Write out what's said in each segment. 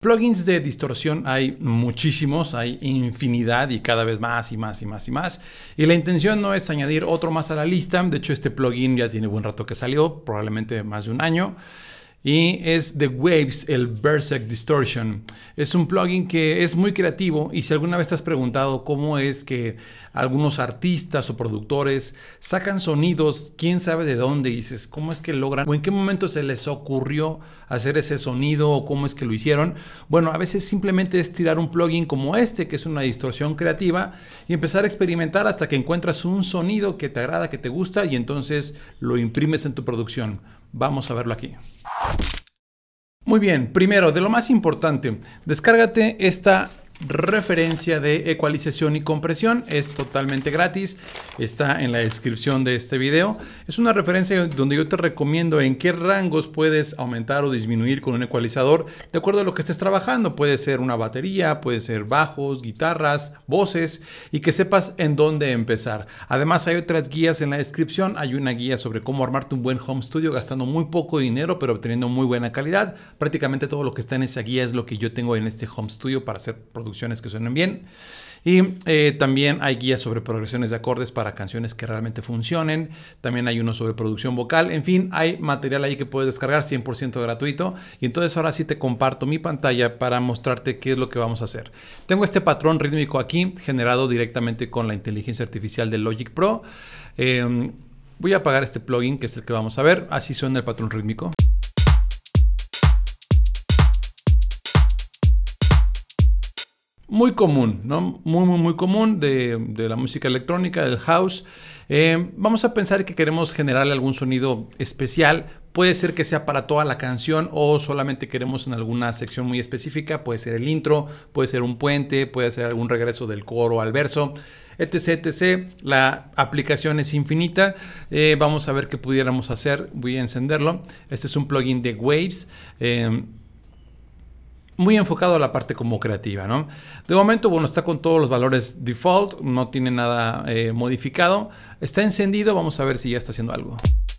Plugins de distorsión hay muchísimos, hay infinidad y cada vez más y más y más y más. Y la intención no es añadir otro más a la lista. De hecho, este plugin ya tiene buen rato que salió, probablemente más de un año. Y es de Waves, el Berserk Distortion. Es un plugin que es muy creativo y si alguna vez te has preguntado cómo es que algunos artistas o productores sacan sonidos, quién sabe de dónde, y dices, ¿cómo es que logran? ¿O en qué momento se les ocurrió hacer ese sonido o cómo es que lo hicieron? Bueno, a veces simplemente es tirar un plugin como este, que es una distorsión creativa, y empezar a experimentar hasta que encuentras un sonido que te agrada, que te gusta, y entonces lo imprimes en tu producción. Vamos a verlo aquí. Muy bien, primero, de lo más importante, descárgate esta referencia de ecualización y compresión. Es totalmente gratis, está en la descripción de este video. Es una referencia donde yo te recomiendo en qué rangos puedes aumentar o disminuir con un ecualizador de acuerdo a lo que estés trabajando. Puede ser una batería, puede ser bajos, guitarras, voces, y que sepas en dónde empezar. Además hay otras guías en la descripción. Hay una guía sobre cómo armarte un buen home studio gastando muy poco dinero pero obteniendo muy buena calidad. Prácticamente todo lo que está en esa guía es lo que yo tengo en este home studio para hacer producciones que suenen bien. Y también hay guías sobre progresiones de acordes para canciones que realmente funcionen. También hay uno sobre producción vocal. En fin, hay material ahí que puedes descargar 100% gratuito. Y entonces ahora sí te comparto mi pantalla para mostrarte qué es lo que vamos a hacer. Tengo este patrón rítmico aquí generado directamente con la inteligencia artificial de Logic Pro. Voy a apagar este plugin que es el que vamos a ver. Así suena el patrón rítmico. Muy común, ¿no? Muy común de la música electrónica, del house. Vamos a pensar que queremos generarle algún sonido especial. Puede ser que sea para toda la canción o solamente queremos en alguna sección muy específica. Puede ser el intro, puede ser un puente, puede ser algún regreso del coro al verso, etc, etc. La aplicación es infinita. Vamos a ver qué pudiéramos hacer. Voy a encenderlo. Este es un plugin de Waves. Muy enfocado a la parte como creativa, ¿no? De momento, bueno, está con todos los valores default, no tiene nada modificado. Está encendido, vamos a ver si ya está haciendo algo.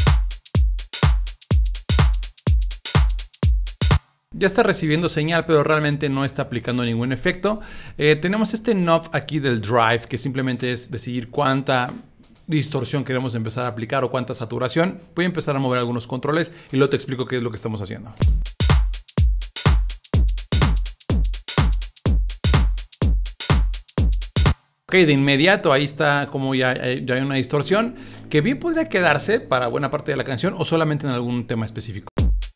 Ya está recibiendo señal, pero realmente no está aplicando ningún efecto. Tenemos este knob aquí del drive, que simplemente es decidir cuánta distorsión queremos empezar a aplicar o cuánta saturación. Voy a empezar a mover algunos controles y luego te explico qué es lo que estamos haciendo. Ok, de inmediato ahí está como ya hay una distorsión que bien podría quedarse para buena parte de la canción o solamente en algún tema específico.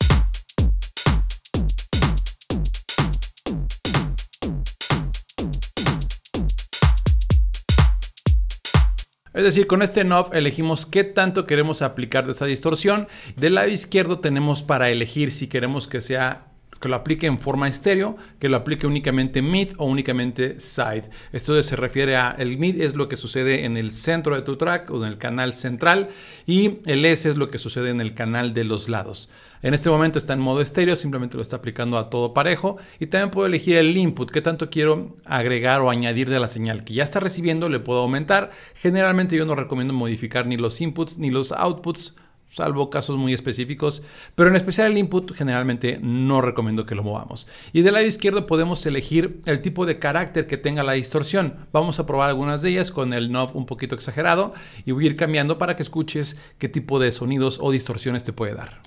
Es decir, con este knob elegimos qué tanto queremos aplicar de esa distorsión. Del lado izquierdo tenemos para elegir si queremos que lo aplique en forma estéreo, que lo aplique únicamente mid o únicamente side. Esto se refiere a el mid es lo que sucede en el centro de tu track o en el canal central y el S es lo que sucede en el canal de los lados. En este momento está en modo estéreo, simplemente lo está aplicando a todo parejo y también puedo elegir el input, qué tanto quiero agregar o añadir de la señal que ya está recibiendo, le puedo aumentar. Generalmente yo no recomiendo modificar ni los inputs ni los outputs, salvo casos muy específicos, pero en especial el input generalmente no recomiendo que lo movamos. Y del lado izquierdo podemos elegir el tipo de carácter que tenga la distorsión. Vamos a probar algunas de ellas con el knob un poquito exagerado y voy a ir cambiando para que escuches qué tipo de sonidos o distorsiones te puede dar.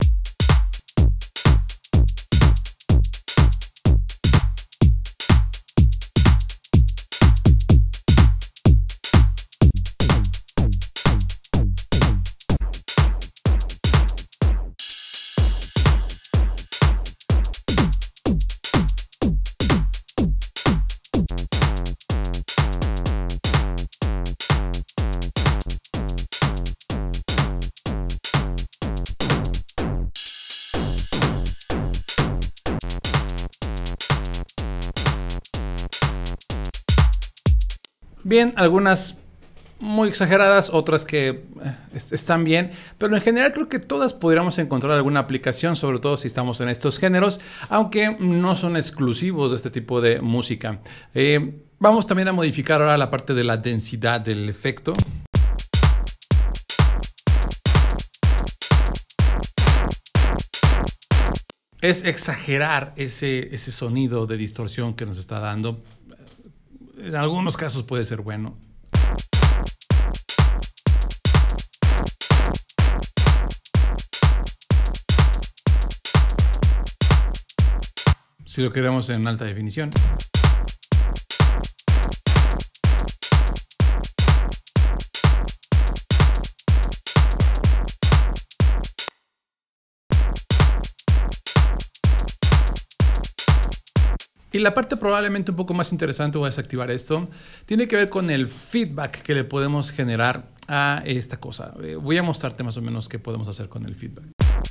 Bien, algunas muy exageradas, otras que están bien, pero en general creo que todas podríamos encontrar alguna aplicación, sobre todo si estamos en estos géneros, aunque no son exclusivos de este tipo de música. Vamos también a modificar ahora la parte de la densidad del efecto. es exagerar ese sonido de distorsión que nos está dando. En algunos casos puede ser bueno. Si lo queremos en alta definición. Y la parte probablemente un poco más interesante, voy a desactivar esto, tiene que ver con el feedback que le podemos generar a esta cosa. Voy a mostrarte más o menos qué podemos hacer con el feedback.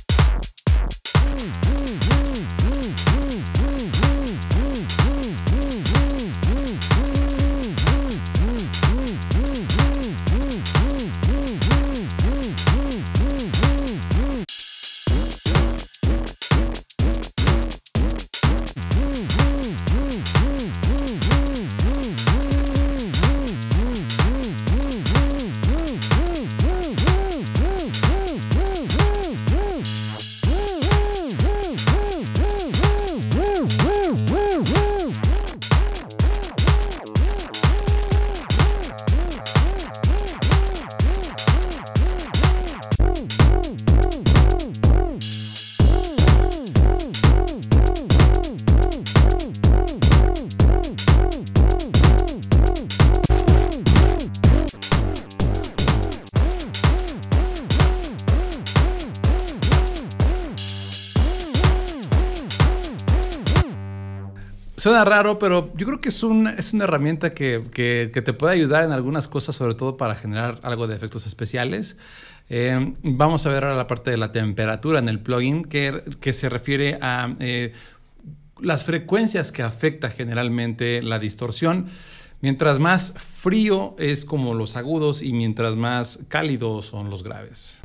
Suena raro, pero yo creo que es una herramienta que te puede ayudar en algunas cosas, sobre todo para generar algo de efectos especiales. Vamos a ver ahora la parte de la temperatura en el plugin, que se refiere a las frecuencias que afecta generalmente la distorsión. Mientras más frío es como los agudos y mientras más cálidos son los graves.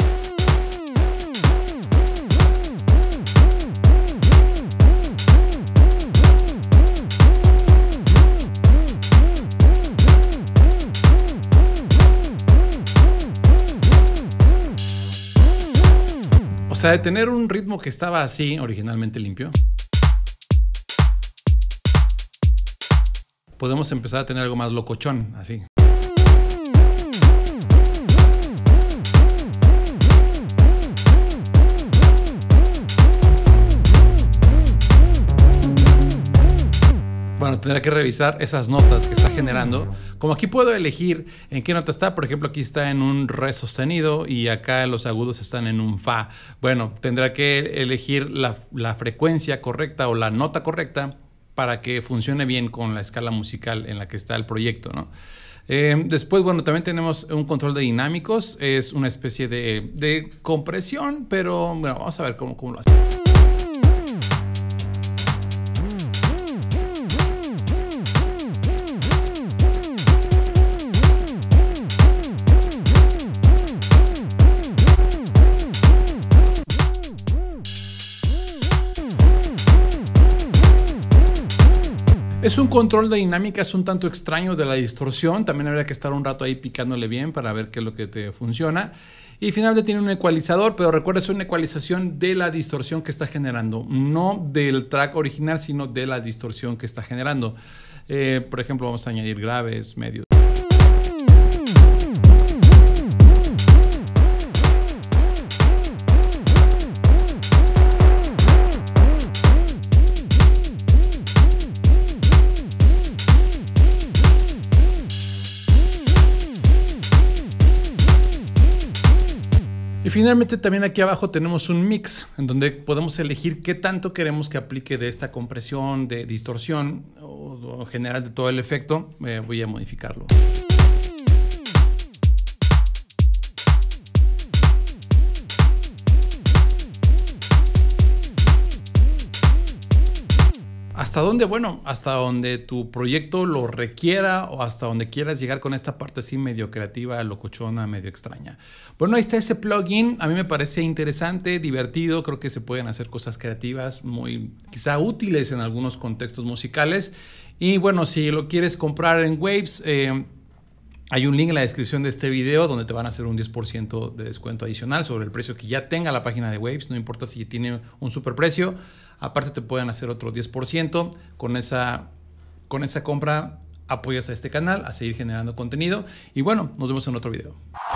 O sea, de tener un ritmo que estaba así, originalmente limpio, podemos empezar a tener algo más locochón, así. Bueno, tendré que revisar esas notas que está generando. Como aquí puedo elegir en qué nota está, por ejemplo, aquí está en un re sostenido y acá los agudos están en un fa. Bueno, tendrá que elegir la frecuencia correcta o la nota correcta para que funcione bien con la escala musical en la que está el proyecto, ¿no? Después, bueno, también tenemos un control de dinámicos. Es una especie de compresión, pero bueno, vamos a ver cómo lo hace. Es un control de dinámicas un tanto extraño de la distorsión. También habría que estar un rato ahí picándole bien para ver qué es lo que te funciona. Y finalmente tiene un ecualizador, pero recuerda, es una ecualización de la distorsión que está generando. No del track original, sino de la distorsión que está generando. Por ejemplo, vamos a añadir graves, medios. Y finalmente también aquí abajo tenemos un mix en donde podemos elegir qué tanto queremos que aplique de esta compresión, de distorsión o general de todo el efecto. Voy a modificarlo. ¿Hasta dónde? Bueno, hasta donde tu proyecto lo requiera o hasta donde quieras llegar con esta parte así medio creativa, locochona, medio extraña. Bueno, ahí está ese plugin. A mí me parece interesante, divertido. Creo que se pueden hacer cosas creativas muy quizá útiles en algunos contextos musicales. Y bueno, si lo quieres comprar en Waves, hay un link en la descripción de este video donde te van a hacer un 10% de descuento adicional sobre el precio que ya tenga la página de Waves. No importa si tiene un superprecio. Aparte te pueden hacer otro 10%. Con esa compra apoyas a este canal a seguir generando contenido. Y bueno, nos vemos en otro video.